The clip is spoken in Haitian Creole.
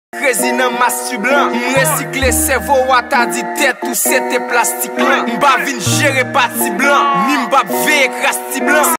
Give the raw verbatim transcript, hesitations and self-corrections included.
Crazy nan mastu blanc. M'recycle cerveau ou ta dit tête ou c'était plastique blanc. M'ba vin gérer parti blanc. Ni m'ba veye krasti blanc.